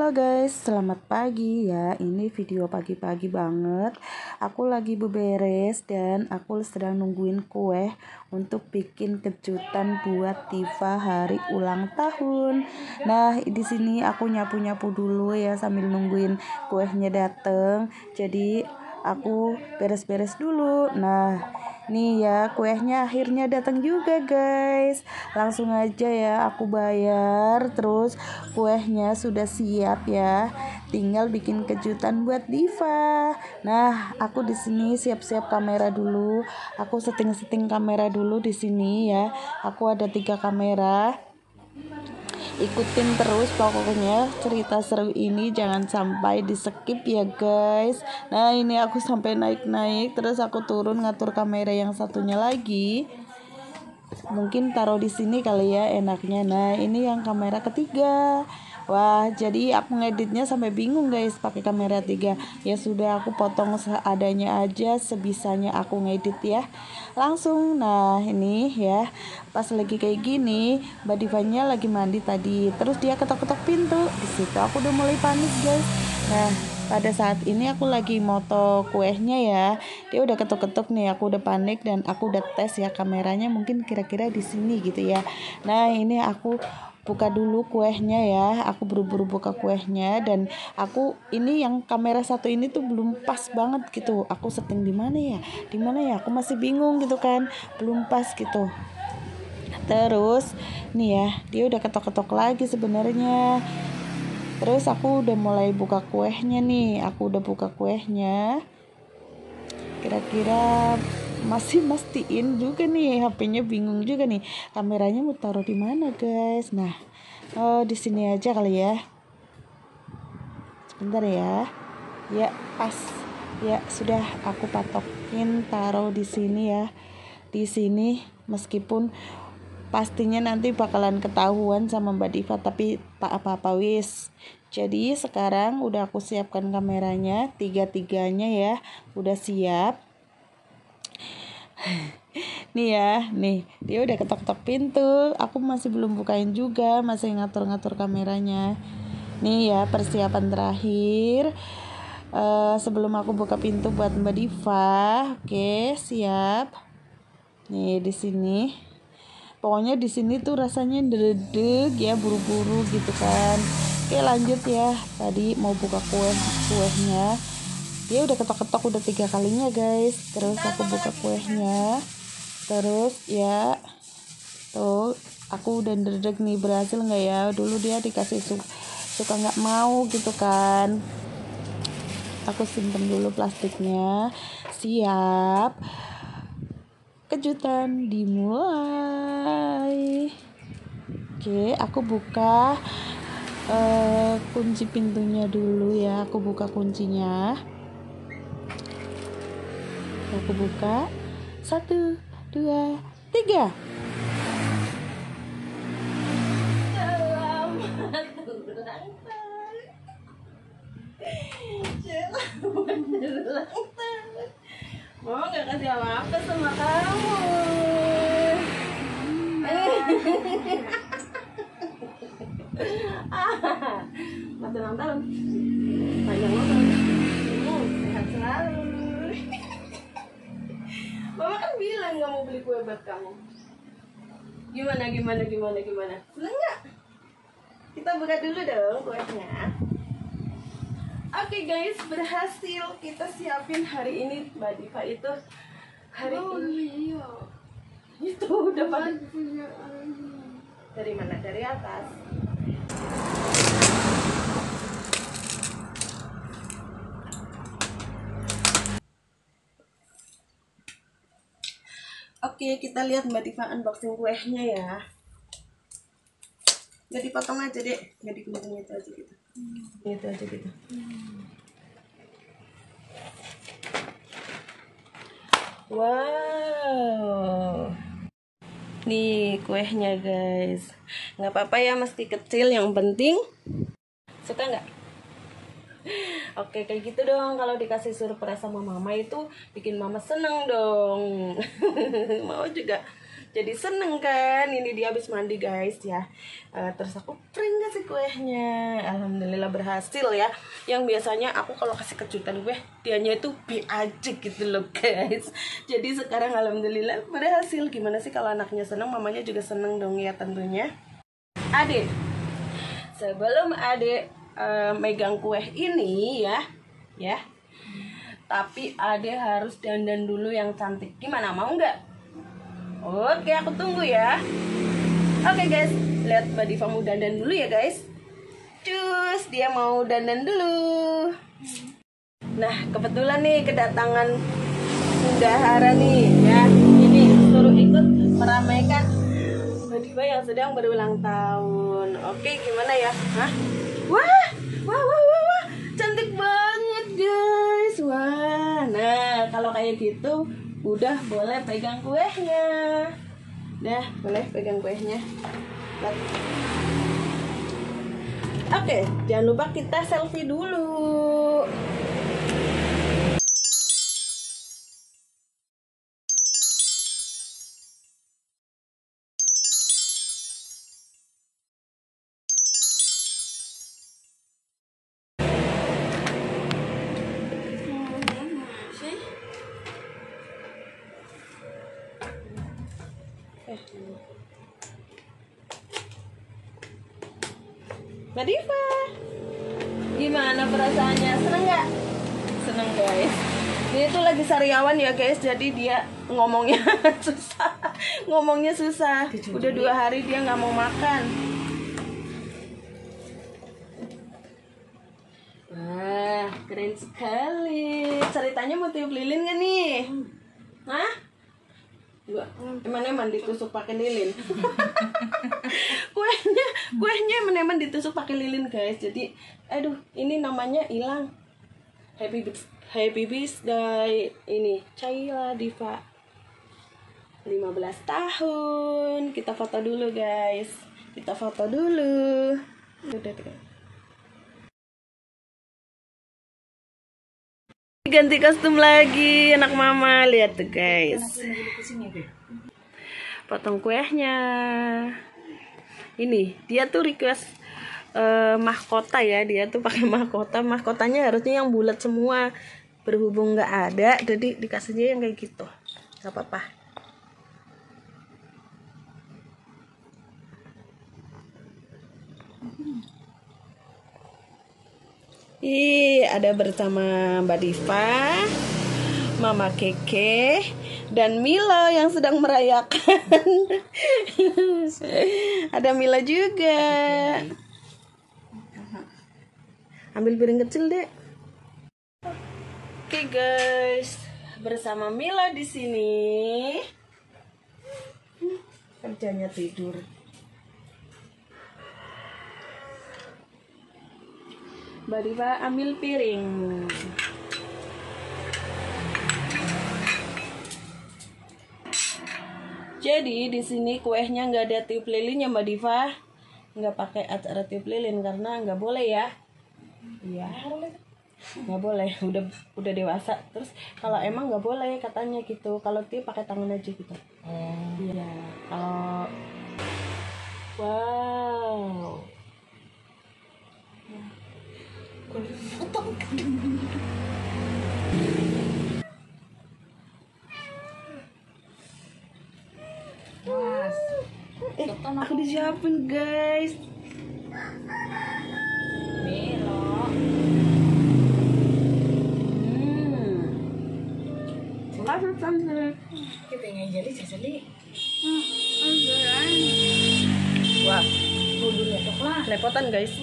Halo guys, selamat pagi ya. Ini video pagi-pagi banget. Aku lagi beberes dan aku sedang nungguin kue untuk bikin kejutan buat Diva hari ulang tahun. Nah, di sini aku nyapu-nyapu dulu ya sambil nungguin kuenya dateng. Jadi aku beres-beres dulu. Nah, nih ya, kuenya akhirnya datang juga guys. Langsung aja ya aku bayar. Terus kuenya sudah siap ya. Tinggal bikin kejutan buat Diva. Nah, aku di sini siap-siap kamera dulu. Aku setting-setting kamera dulu di sini ya. Aku ada 3 kamera. Ikutin terus pokoknya cerita seru ini, jangan sampai di skip ya guys. Nah, ini aku sampai naik-naik, terus aku turun ngatur kamera yang satunya lagi. Mungkin taruh di sini kali ya enaknya. Nah, ini yang kamera ketiga. Wah, jadi aku ngeditnya sampai bingung guys pakai kamera 3. Ya sudah, aku potong seadanya aja, sebisanya aku ngedit ya. Langsung. Nah, ini ya. Pas lagi kayak gini, Mbak Divanya lagi mandi tadi. Terus dia ketok-ketok pintu. Di situ aku udah mulai panik guys. Nah, pada saat ini aku lagi moto kuenya ya. Dia udah ketuk-ketuk nih, aku udah panik dan aku udah tes ya kameranya mungkin kira-kira di sini gitu ya. Nah, ini aku buka dulu kuenya ya. Aku buru-buru buka kuenya dan aku ini yang kamera satu ini tuh belum pas banget gitu. Aku setting di mana ya? Di mana ya? Aku masih bingung gitu kan. Belum pas gitu. Terus nih ya, dia udah ketok-ketok lagi sebenarnya. Terus aku udah mulai buka kuenya nih. Aku udah buka kuenya. Kira-kira masih mastiin juga nih, HP-nya bingung juga nih. Kameranya mau taruh di mana, guys? Nah, di sini aja kali ya. Sebentar ya. Ya, pas. Ya, sudah aku patokin taruh di sini ya. Di sini meskipun pastinya nanti bakalan ketahuan sama Mbak Diva, tapi tak apa-apa wis. Jadi sekarang udah aku siapkan kameranya, 3-3-nya ya, udah siap. Nih ya, nih dia udah ketok-ketok pintu. Aku masih belum bukain juga, masih ngatur-ngatur kameranya. Nih ya, persiapan terakhir. Sebelum aku buka pintu buat Mbak Diva. Oke, siap. Nih di sini. Pokoknya di sini tuh rasanya dredeg ya, buru-buru gitu kan. Oke, lanjut ya. Tadi mau buka kuenya. Dia udah ketok-ketok udah 3 kalinya guys. Terus aku buka kuenya. Terus ya, tuh aku udah dredeg nih, berhasil nggak ya? Dulu dia dikasih suka nggak mau gitu kan. Aku simpen dulu plastiknya. Siap. Kejutan dimulai. Oke, aku buka kunci pintunya dulu ya. Aku buka kuncinya. Aku buka. 1, 2, 3. Mama gak kasih apa-apa sama kamu. Selamat ulang tahun. Panjang umur. Sehat selalu. Mama kan bilang gak mau beli kue buat kamu. Gimana? Seneng gak? Kita buka dulu dong kuenya. Oke guys, berhasil kita siapin hari ini. Mbak Diva itu hari ini. Iya. Itu udah pada dari mana? Dari atas. Oke, kita lihat Mbak Diva unboxing kuenya ya. Nggak dipotong aja deh, nggak digunting itu aja gitu. Itu aja gitu. Wow. Nih kuenya guys. Nggak apa-apa ya, meski kecil, yang penting suka nggak? Oke, kayak gitu dong. Kalau dikasih surprise sama mama itu bikin mama seneng dong. Mau juga Jadi seneng kan, ini dia habis mandi guys ya. Terus aku prank kasih kuehnya. Alhamdulillah berhasil ya. Yang biasanya aku kalau kasih kejutan gue, dianya itu B aja gitu loh guys. Jadi sekarang alhamdulillah berhasil. Gimana sih kalau anaknya seneng, mamanya juga seneng dong ya tentunya. Adik, sebelum adik megang kue ini ya, tapi adik harus dandan dulu yang cantik. Gimana, mau nggak? Oke, aku tunggu ya. Oke guys, lihat Mbak Diva mau dandan dulu ya guys. Cus, dia mau dandan dulu. Nah, kebetulan nih kedatangan bendahara nih ya. Ini suruh ikut meramaikan Mbak Diva yang sedang berulang tahun. Oke, gimana ya? Hah? Wah, cantik banget guys. Wah, nah kalau kayak gitu udah boleh pegang kuehnya. Dah, boleh pegang kuehnya. Oke, jangan lupa kita selfie dulu. Mbak Diva, gimana perasaannya? Seneng nggak? Seneng guys. Dia tuh lagi sariawan ya guys, jadi dia ngomongnya susah. Ngomongnya susah. Udah 2 hari dia nggak mau makan. Wah, keren sekali. Ceritanya mau tiup lilin nggak nih? Hah? Enggak, eman-eman ditusuk pakai lilin. kuehnya eman-eman ditusuk pakai lilin guys. Jadi aduh, ini namanya hilang. Happy birthday ini Caila Diva 15 tahun. Kita foto dulu guys. Kita foto dulu. Udah tuh. Ganti kostum lagi anak mama, lihat tuh guys. Potong kuehnya. Ini dia tuh request mahkota ya, dia tuh pakai mahkota. Mahkotanya harusnya yang bulat semua, berhubung nggak ada, jadi dikasihnya yang kayak gitu. Gak apa-apa. Ada bersama Mbak Diva, Mama Keke, dan Mila yang sedang merayakan. Ada Mila juga. Ambil piring kecil deh. Oke guys, bersama Mila di sini. Kerjanya tidur. Mbak Diva ambil piring. Jadi di sini kuehnya nggak ada tiup lilinnya Mbak Diva, nggak pakai acara tiup lilin karena nggak boleh ya. Iya, nggak boleh. Udah dewasa. Terus kalau emang nggak boleh katanya gitu. Kalau tiup pakai tangan aja gitu. Iya. Kalau wow. Aku disiapin guys. Milo. Kasih tante. Kita ngajali sesali. Wah, Budurnya coklat. lepotan guys.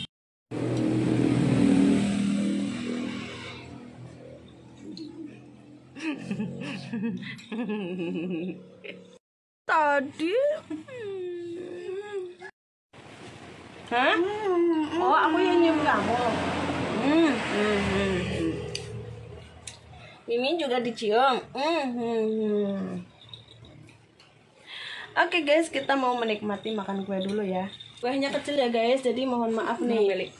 Tadi hah? Oh, aku yang nyium kamu. Mimin juga dicium. Oke guys, kita mau menikmati makan kue dulu ya. Kuehnya kecil ya guys, jadi mohon maaf nih.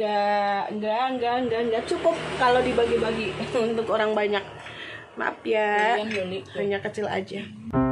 Enggak cukup kalau dibagi-bagi untuk orang banyak. Maaf ya, hanya kecil aja.